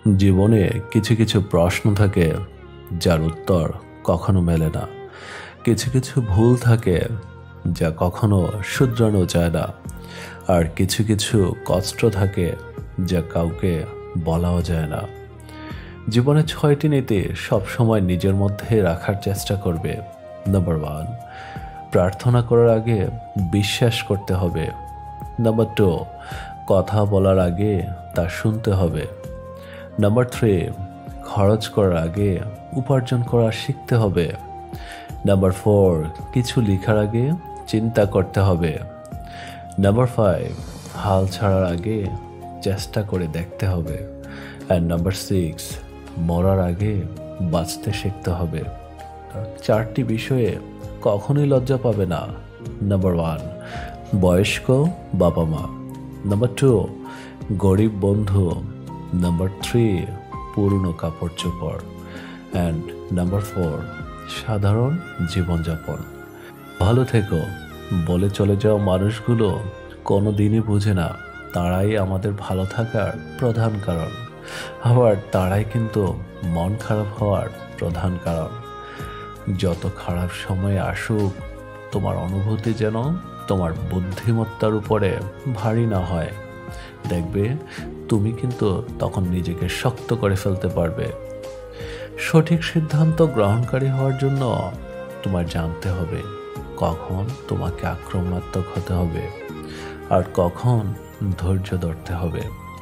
জীবনে কিছু কিছু প্রশ্ন থাকে যার উত্তর কখনো মেলে না। কিছু কিছু ভুল থাকে যা কখনো শুধরানো যায় না। আর কিছু কিছু কষ্ট থাকে যা কাউকে বলাও যায় না। জীবনে 6টি নীতি সবসময় নিজের মধ্যে রাখার চেষ্টা করবে। নাম্বার 1, প্রার্থনা করার আগে বিশ্বাস করতে হবে। নাম্বার 2, কথা বলার আগে তা শুনতে হবে। নাম্বার 3, খরচ করার আগে উপার্জন করা শিখতে হবে। নাম্বার 4, কিছু লেখার আগে চিন্তা করতে হবে। নাম্বার 5, হাল ছাড়ার আগে চেষ্টা করে দেখতে হবে। অ্যান্ড নাম্বার 6, মরার আগে বাঁচতে শিখতে হবে। 4টি বিষয়ে কখনোই লজ্জা পাবে না। নাম্বার 1, বয়স্ক বাবা মা। নাম্বার 2, গরিব বন্ধু। নাম্বার 3, পুরনো কাপড় চোপড়। অ্যান্ড নাম্বার 4, সাধারণ জীবনযাপন। ভালো থেকো বলে চলে যাওয়া মানুষগুলো কোনো দিনই বোঝে না তারাই আমাদের ভালো থাকার প্রধান কারণ। আবার তারাই কিন্তু মন খারাপ হওয়ার প্রধান কারণ। যত খারাপ সময় আসুক, তোমার অনুভূতি যেন তোমার বুদ্ধিমত্তার উপরে ভারী না হয়। দেখবে তুমি কিন্তু তখন নিজেকে শক্ত করে ফেলতে পারবে। সঠিক সিদ্ধান্ত গ্রহণকারী হওয়ার জন্য তোমার জানতে হবে কখন তোমাকে আক্রমণাত্মক হতে হবে আর কখন ধৈর্য ধরতে হবে।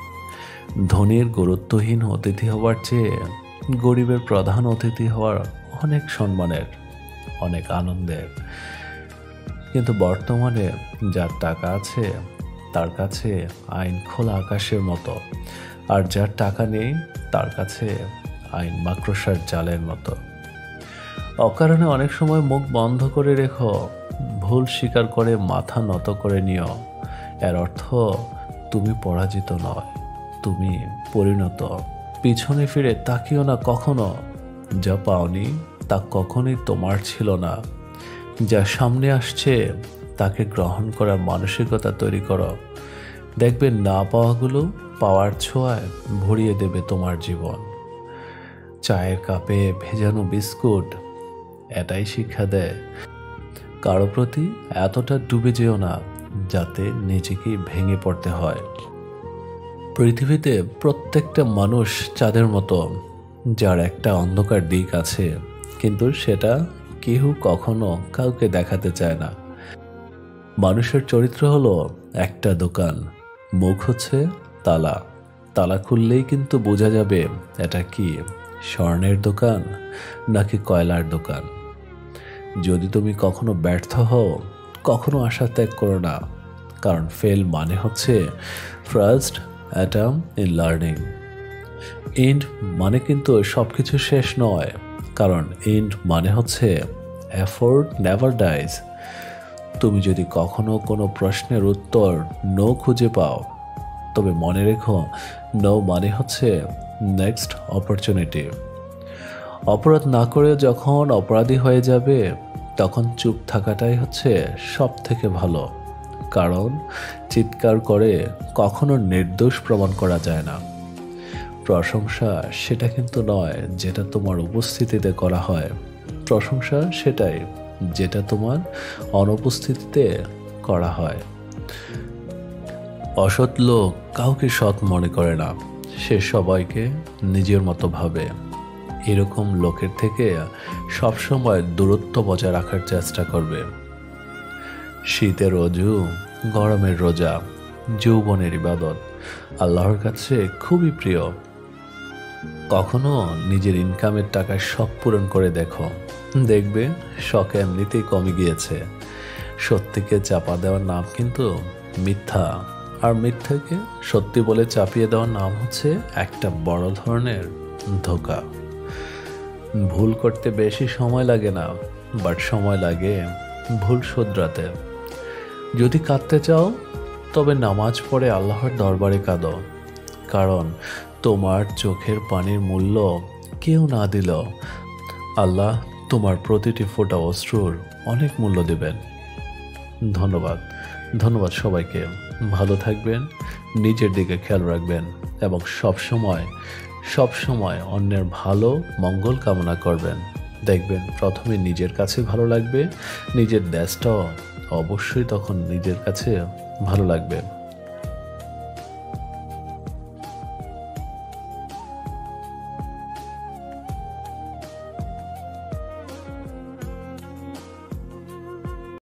ধনীর গুরুত্বহীন অতিথি হওয়ার চেয়ে গরিবের প্রধান অতিথি হওয়ার অনেক সম্মানের, অনেক আনন্দের। কিন্তু বর্তমানে যার টাকা আছে তার কাছে আইন খোলা আকাশের মতো, আর যার টাকা নেই তার কাছে আইন মাকড়সার জালের মতো। অকারণে অনেক সময় মুখ বন্ধ করে রেখো, ভুল স্বীকার করে মাথা নত করে নিও। এর অর্থ তুমি পরাজিত নয়, তুমি পরিণত। পিছনে ফিরে তাকিও না কখনো। যা পাওনি তা কখনোই তোমার ছিল না। যা সামনে আসছে তাকে গ্রহণ করার মানসিকতা তৈরি করো। দেখবে না পাওয়াগুলো পাওয়ার ছোঁয়ায় ভরিয়ে দেবে তোমার জীবন। চায়ের কাপে ভেজানো বিস্কুট এটাই শিক্ষা দেয়, কারো প্রতি এতটা ডুবে যেও না যাতে নিজেকেই ভেঙে পড়তে হয়। পৃথিবীতে প্রত্যেকটা মানুষ চাঁদের মতো, যার একটা অন্ধকার দিক আছে, কিন্তু সেটা কেউ কখনো কাউকে দেখাতে চায় না। মানুষের চরিত্র হলো একটা দোকান, মুখ হচ্ছে তালা। তালা খুললেই কিন্তু বোঝা যাবে এটা কি স্বর্ণের দোকান নাকি কয়লার দোকান। যদি তুমি কখনো ব্যর্থ হও, কখনো আশা ত্যাগ করো না, কারণ ফেল মানে হচ্ছে first attempt in learning. And মানে কিন্তু সব কিছু শেষ নয়, কারণ এন্ড মানে হচ্ছে এফোর্ট নেভার ডাইজ। তুমি যদি কখনো কোনো প্রশ্নের উত্তর নো খুঁজে পাও, তবে মনে রেখো নো মানে হচ্ছে নেক্সট অপরচুনিটি। অপরাধ না করে যখন অপরাধী হয়ে যাবে, তখন চুপ থাকাটাই হচ্ছে সব থেকে ভালো, কারণ চিৎকার করে কখনো নির্দোষ প্রমাণ করা যায় না। প্রশংসা সেটা কিন্তু নয় যেটা তোমার উপস্থিতিতে করা হয়, প্রশংসা সেটাই যেটা তোমার অনুপস্থিতিতে করা হয়। অসৎ লোক কাউকে সৎ মনে করে না, সে সবাইকে নিজের মতো ভাবে। এরকম লোকের থেকে সবসময় দূরত্ব বজায় রাখার চেষ্টা করবে। শীতের অজু, গরমের রোজা, যৌবনের ইবাদত আল্লাহর কাছে খুবই প্রিয়। কখনো নিজের ইনকামের টাকায় শখ পূরণ করে দেখো, দেখবে শখ এমনিতেই কমে গিয়েছে। সত্যিকে চাপা দেওয়ার নাম কিন্তু মিথ্যা, আর মিথ্যাকে সত্যি বলে চাপিয়ে দেওয়ার নাম হচ্ছে একটা বড় ধরনের ধোঁকা। ভুল করতে বেশি সময় লাগে না, বাট সময় লাগে ভুল শুধরাতে। যদি কাঁদতে চাও, তবে নামাজ পড়ে আল্লাহর দরবারে কাঁদো, কারণ তোমার চোখের পানির মূল্য কেউ না দিল আল্লাহ তোমার প্রতিটি ফোঁটা অশ্রুর অনেক মূল্য দেবেন। ধন্যবাদ সবাইকে। ভালো থাকবেন, নিজের দিকে খেয়াল রাখবেন এবং সব সময় সব সময় অন্যের ভালো মঙ্গল কামনা করবেন। দেখবেন প্রথমে নিজের কাছে ভালো লাগবে, নিজের দেশটাও অবশ্যই তখন নিজের কাছে ভালো লাগবে।